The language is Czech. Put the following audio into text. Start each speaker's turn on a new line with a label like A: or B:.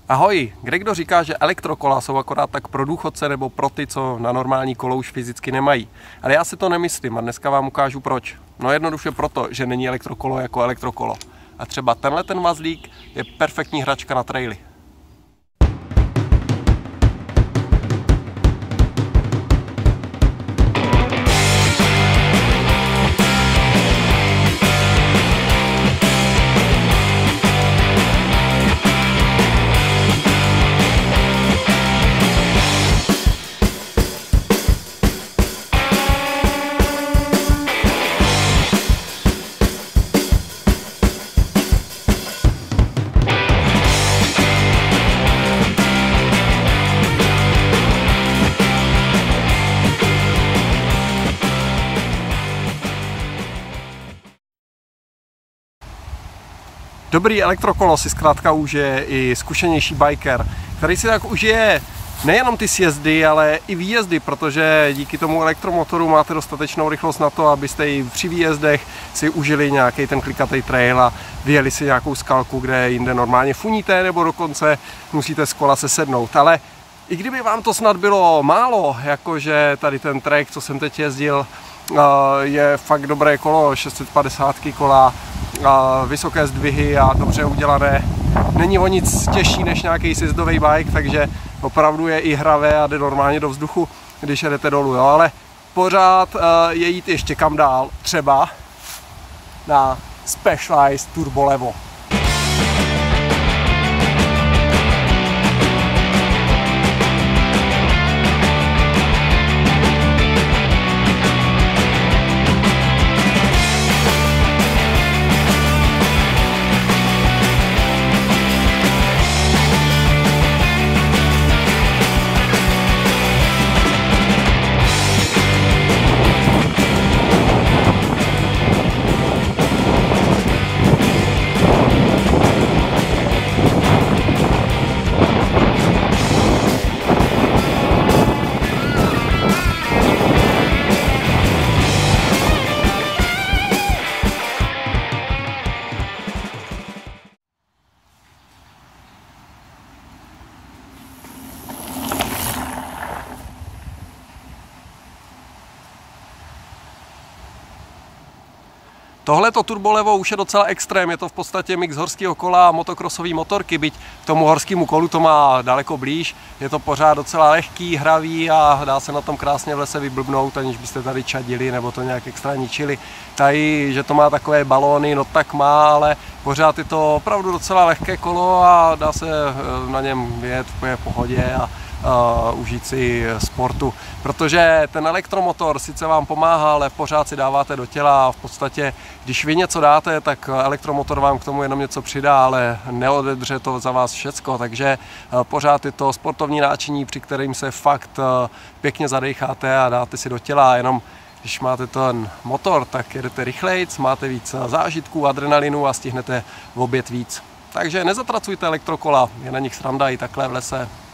A: Ahoj, kdo říká, že elektrokola jsou akorát tak pro důchodce nebo pro ty, co na normální kolo už fyzicky nemají. Ale já si to nemyslím a dneska vám ukážu proč. No jednoduše proto, že není elektrokolo jako elektrokolo. A třeba tenhle ten vazlík je perfektní hračka na traily. Dobrý elektrokolo si zkrátka užije i zkušenější biker, který si tak užije nejenom ty sjezdy, ale i výjezdy, protože díky tomu elektromotoru máte dostatečnou rychlost na to, abyste i při výjezdech si užili nějaký ten klikatý trail a vyjeli si nějakou skalku, kde jinde normálně funíte, nebo dokonce musíte z kola se sednout. Ale i kdyby vám to snad bylo málo, jakože tady ten track, co jsem teď jezdil, je fakt dobré kolo, 650 kola, vysoké zdvihy a dobře udělané. Není o nic těžší než nějaký sjezdový bike, takže opravdu je i hravé a jde normálně do vzduchu, když jedete dolů, jo? Ale pořád je jít ještě kam dál, třeba na Specialized Turbo Levo. Tohleto turbolevo už je docela extrém, je to v podstatě mix horského kola a motokrosové motorky, byť k tomu horskému kolu to má daleko blíž, je to pořád docela lehký, hravý a dá se na tom krásně v lese vyblbnout, aniž byste tady čadili nebo to nějak extra ničili. Tady, že to má takové balóny, no tak má, ale pořád je to opravdu docela lehké kolo a dá se na něm jet v pohodě a užít si sportu, protože ten elektromotor sice vám pomáhá, ale pořád si dáváte do těla a v podstatě, když vy něco dáte, tak elektromotor vám k tomu jenom něco přidá, ale neodedře to za vás všecko, takže pořád je to sportovní náčiní, při kterým se fakt pěkně zadecháte a dáte si do těla, jenom když máte ten motor, tak jedete rychlejc, máte víc zážitků, adrenalinu a stihnete objet víc. Takže nezatracujte elektrokola, je na nich sranda i takhle v lese.